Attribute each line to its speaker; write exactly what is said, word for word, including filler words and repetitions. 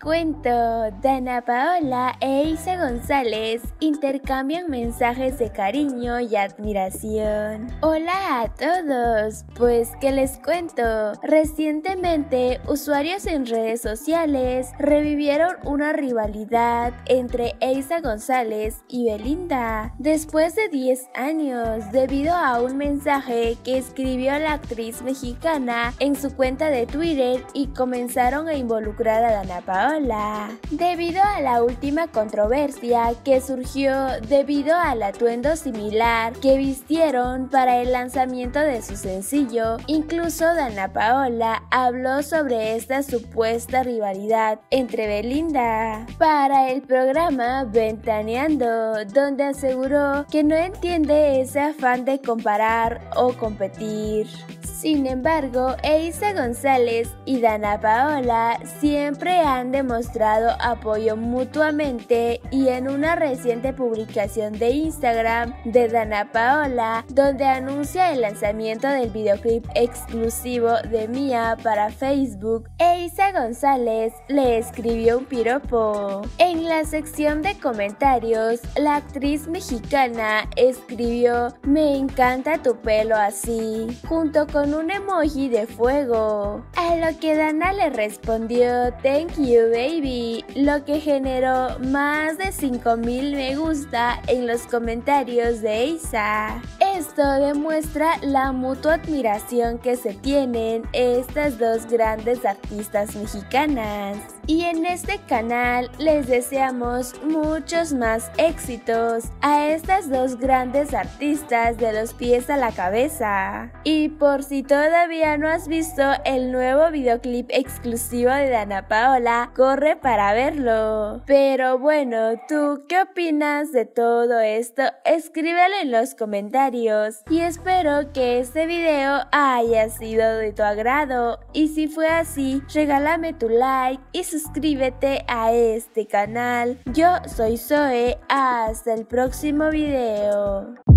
Speaker 1: cuento, Dana Paola e Isa González intercambian mensajes de cariño y admiración. Hola a todos, pues que les cuento, recientemente usuarios en redes sociales revivieron una rivalidad entre Isa González y Belinda después de diez años debido a un mensaje que escribió la actriz mexicana en su cuenta de Twitter y comenzaron a involucrar a Dana Paola, debido a la última controversia que surgió debido al atuendo similar que vistieron para el lanzamiento de su sencillo. Incluso Dana Paola habló sobre esta supuesta rivalidad entre Belinda para el programa Ventaneando, donde aseguró que no entiende ese afán de comparar o competir. Sin embargo, Isa González y Dana Paola siempre han demostrado apoyo mutuamente, y en una reciente publicación de Instagram de Dana Paola, donde anuncia el lanzamiento del videoclip exclusivo de Mía para Facebook, Isa González le escribió un piropo. En la sección de comentarios, la actriz mexicana escribió "Me encanta tu pelo así", junto con un emoji de fuego, a lo que Dana le respondió "Thank you baby", lo que generó más de cinco mil me gusta en los comentarios de Isa. Esto demuestra la mutua admiración que se tienen estas dos grandes artistas mexicanas. Y en este canal les deseamos muchos más éxitos a estas dos grandes artistas de los pies a la cabeza. Y por si todavía no has visto el nuevo videoclip exclusivo de Dana Paola, corre para verlo. Pero bueno, ¿tú qué opinas de todo esto? Escríbelo en los comentarios y espero que este video haya sido de tu agrado. Y si fue así, regálame tu like y suscríbete a este canal. Yo soy Zoe, hasta el próximo video.